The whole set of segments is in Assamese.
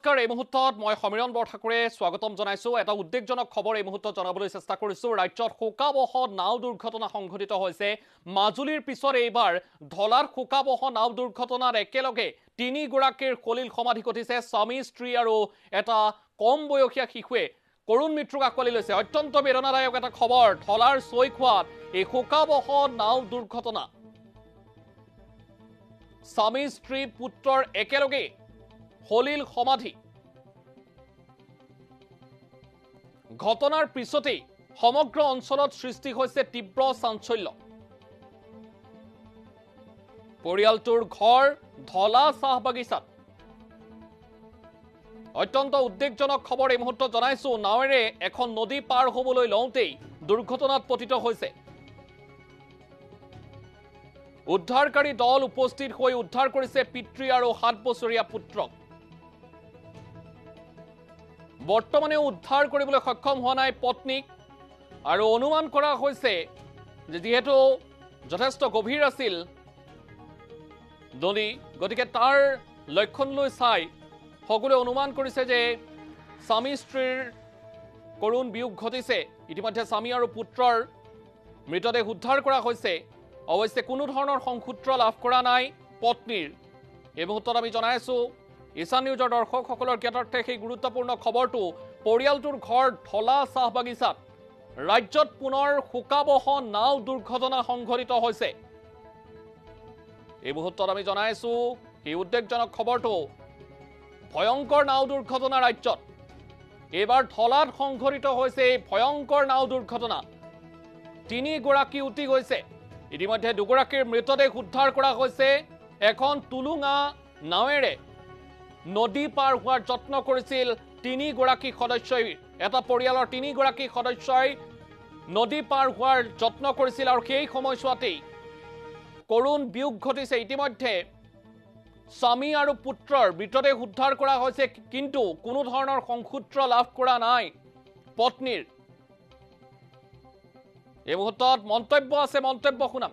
নমস্কাৰ এই মুহূৰ্তত মই সমীৰণ বৰঠাকুৰে স্বাগতম জনাইছো এটা উদ্বেগজনক খবৰ এই মুহূৰ্তত জনাবলৈ চেষ্টা কৰিছো ৰাজ্যত শোকাবহ নাও দুৰ্ঘটনা সংঘটিত হৈছে মাজুলীৰ পিছত এইবাৰ ধলাৰ শোকাবহ নাও দুৰ্ঘটনাত একেলগে তিনি গৰাকীৰ কলিল সমাধি ঘটিছে স্বামী স্ত্ৰী আৰু এটা কম বয়সীয়া শিশুৱে করুণ মৃত্যুক আকোৱালি লৈছে অত্যন্ত বেদনাদায়ক এটা খবৰ ধলাৰ চৈখোৱাত এই শোকাবহ নাও দুৰ্ঘটনা স্বামী স্ত্ৰী পুত্ৰৰ একেলগে হলিল সমাধি ঘটনাৰ পিছতেই সমগ্ৰ অঞ্চলত সৃষ্টি হৈছে তীব্ৰ চাঞ্চল্য পৰিয়ালটোৰ ঘৰ ধলা চাহ বাগিচাত অত্যন্ত উদ্বেগজনক খবৰ এই মুহূৰ্তত জনাইছো নাৱেৰে এখন নদী পাৰ হ'বলৈ লওঁতেই দুৰ্ঘটনাত পতিত হৈছে উদ্ধাৰকাৰী দল উপস্থিত হৈ উদ্ধাৰ কৰিছে পিতৃ আৰু 7 বছৰীয়া পুত্ৰক বৰ্তমানে উদ্ধাৰ কৰিবলৈ সক্ষম হোৱা নাই পত্নীক আৰু অনুমান কৰা হৈছে যে যেহেতু যথেষ্ট গভীৰ আছিল নদী গতিকে তাৰ লক্ষণ লৈ চাই সকলোৱে অনুমান কৰিছে যে স্বামী স্ত্ৰীৰ করুণ বিয়োগ ঘটিছে ইতিমধ্যে স্বামী আৰু পুত্ৰৰ মৃতদেহ উদ্ধাৰ কৰা হৈছে অৱশ্যে কোনো ধৰণৰ সংসূত্ৰ লাভ কৰা নাই পত্নীৰ এই মুহূৰ্তত আমি জনাইছো ঈশান নিউজৰ দৰ্শকসকলৰ জ্ঞাতাৰ্থে সেই গুৰুত্বপূৰ্ণ খবৰটো পৰিয়ালটোৰ ঘৰ ধলা চাহ বাগিচাত ৰাজ্যত পুনৰ শোকাবহ নাও দুৰ্ঘটনা সংঘটিত হৈছে এই মুহূৰ্তত আমি জনাইছো এই উদ্বেগজনক খবৰটো ভয়ংকৰ নাও দুৰ্ঘটনা ৰাজ্যত এবাৰ ধলাত সংঘটিত হৈছে এই ভয়ংকৰ নাও দুৰ্ঘটনা তিনি গৰাকী উটি গৈছে ইতিমধ্যে দুগৰাকীৰ মৃতদেহ উদ্ধাৰ কৰা হৈছে এখন তুলুঙা নাৱেৰে নদী পাৰ হোৱাৰ যত্ন কৰিছিল তিনি গৰাকী সদস্যই এটা পৰিয়ালৰ তিনি গৰাকী সদস্যই নদী পাৰ হোৱাৰ যত্ন কৰিছিল আৰু সেই সময়ছোৱাতেই করুণ বিয়োগ ঘটিছে ইতিমধ্যে স্বামী আৰু পুত্ৰৰ মৃতদেহ উদ্ধাৰ কৰা হৈছে কিন্তু কোনো ধৰণৰ সংসূত্ৰ লাভ কৰা নাই পত্নীৰ এই মুহূৰ্তত মন্তব্য আছে মন্তব্য শুনাম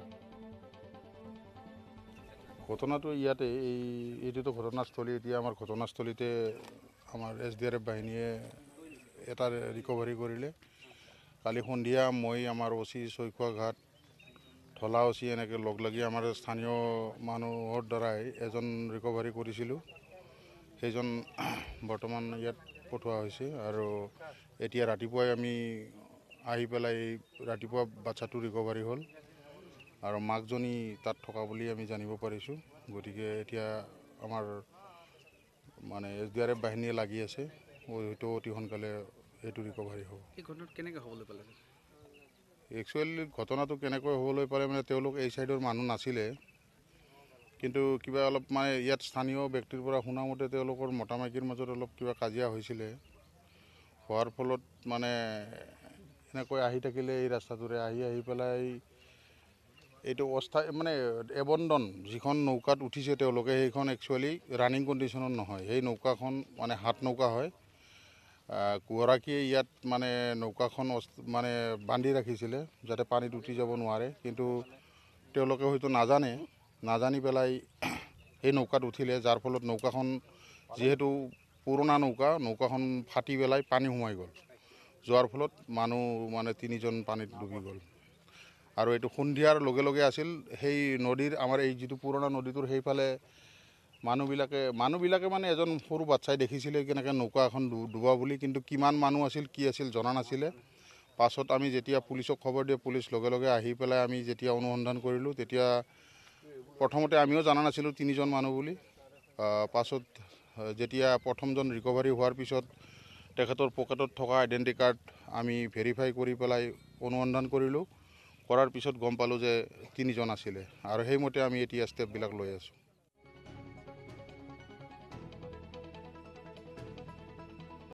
ঘটনাটো ইয়াতে এইটো ঘটনাস্থলী এতিয়া আমাৰ ঘটনাস্থলীতে আমাৰ SDRF বাহিনীয়ে এটা ৰিকভাৰী কৰিলে কালি সন্ধিয়া মই আমাৰ ওচি চৈখোৱা ঘাট ধলা ওচি এনেকৈ লগ লাগি আমাৰ স্থানীয় মানুহৰ দ্বাৰাই এজন ৰিকভাৰী কৰিছিলোঁ সেইজন বৰ্তমান ইয়াত পঠোৱা হৈছে আৰু এতিয়া ৰাতিপুৱাই আমি আহি পেলাই ৰাতিপুৱা বাচ্চাটো ৰিকভাৰী হ'ল আৰু মাকজনী তাত থকা বুলি আমি জানিব পাৰিছোঁ গতিকে এতিয়া আমাৰ মানে SDRF বাহিনীয়ে লাগি আছে হয়তো অতি সোনকালে এইটো ৰিকভাৰী হ'ব এই ঘটনাটো কেনেকৈ হ'বলৈ পালে একচুৱেলি ঘটনাটো কেনেকৈ হ'বলৈ পাৰে মানে তেওঁলোক এই চাইডৰ মানুহ নাছিলে কিন্তু কিবা অলপ মানে ইয়াত স্থানীয় ব্যক্তিৰ পৰা শুনা মতে তেওঁলোকৰ মতা মাইকীৰ মাজত অলপ কিবা কাজিয়া হৈছিলে হোৱাৰ ফলত মানে এনেকৈ আহি থাকিলে এই ৰাস্তাটোৰে আহি পেলাই এইটো অস্থায়ী মানে এবন্দন যিখন নৌকাত উঠিছে তেওঁলোকে সেইখন একচুৱেলি ৰানিং কণ্ডিশ্যনত নহয় সেই নৌকাখন মানে হাত নৌকা হয় গৰাকীয়ে ইয়াত মানে নৌকাখন মানে বান্ধি ৰাখিছিলে যাতে পানীত উঠি যাব নোৱাৰে কিন্তু তেওঁলোকে হয়তো নাজানি পেলাই এই নৌকাত উঠিলে যাৰ ফলত নৌকাখন যিহেতু পুৰণা নৌকাখন ফাটি পেলাই পানী সোমাই গ'ল যোৱাৰ ফলত মানুহ মানে 3জন পানীত ডুবি গ'ল আৰু এইটো সন্ধিয়াৰ লগে লগে আছিল সেই নদীৰ আমাৰ এই যিটো পুৰণা নদীটোৰ সেইফালে মানুহবিলাকে মানে এজন সৰু বাচ্চাই দেখিছিলে কেনেকৈ নৌকা এখন ডুবা বুলি কিন্তু কিমান মানুহ আছিল কি আছিল জনা নাছিলে পাছত আমি যেতিয়া পুলিচক খবৰ দিয়ে পুলিচ লগে লগে আহি পেলাই আমি যেতিয়া অনুসন্ধান কৰিলোঁ তেতিয়া প্ৰথমতে আমিও জনা নাছিলোঁ 3জন মানুহ বুলি পাছত যেতিয়া প্ৰথমজন ৰিকভাৰী হোৱাৰ পিছত তেখেতৰ পকেটত থকা আইডেণ্টি কাৰ্ড আমি ভেৰিফাই কৰি পেলাই অনুসন্ধান কৰিলোঁ কৰাৰ পিছত গম পালোঁ যে 3জন আছিলে আৰু সেইমতে আমি এতিয়া ষ্টেপবিলাক লৈ আছোঁ